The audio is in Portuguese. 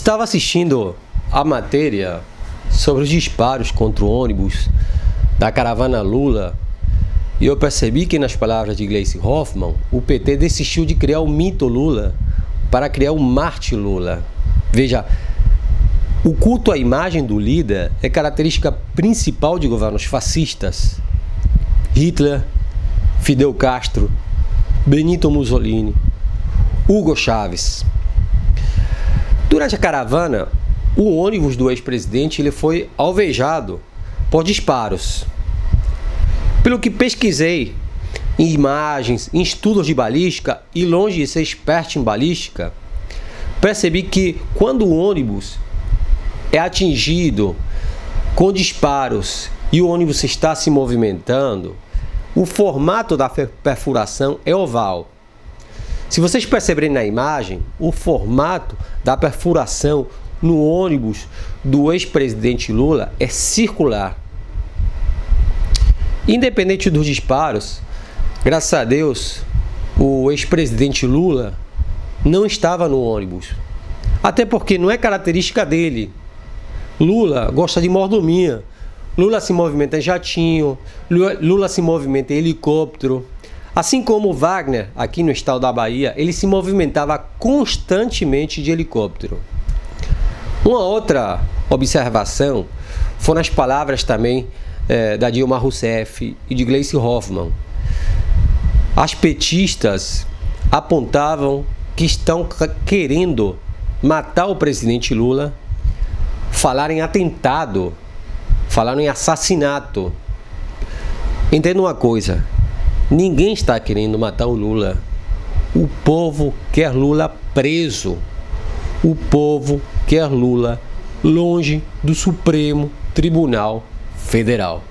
Estava assistindo a matéria sobre os disparos contra o ônibus da caravana Lula e eu percebi que, nas palavras de Gleisi Hoffmann, o PT desistiu de criar o mito Lula para criar o Marte Lula. Veja, o culto à imagem do líder é característica principal de governos fascistas. Hitler, Fidel Castro, Benito Mussolini, Hugo Chávez. Durante a caravana, o ônibus do ex-presidente foi alvejado por disparos. Pelo que pesquisei em imagens, em estudos de balística e longe de ser experto em balística, percebi que quando o ônibus é atingido com disparos e o ônibus está se movimentando, o formato da perfuração é oval. Se vocês perceberem na imagem, o formato da perfuração no ônibus do ex-presidente Lula é circular. Independente dos disparos, graças a Deus, o ex-presidente Lula não estava no ônibus. Até porque não é característica dele. Lula gosta de mordomia. Lula se movimenta em jatinho, Lula se movimenta em helicóptero. Assim como Wagner, aqui no estado da Bahia, ele se movimentava constantemente de helicóptero. Uma outra observação foram as palavras também da Dilma Rousseff e de Gleisi Hoffmann. As petistas apontavam que estão querendo matar o presidente Lula, falaram em atentado, falaram em assassinato. Entenda uma coisa, ninguém está querendo matar o Lula. O povo quer Lula preso. O povo quer Lula longe do Supremo Tribunal Federal.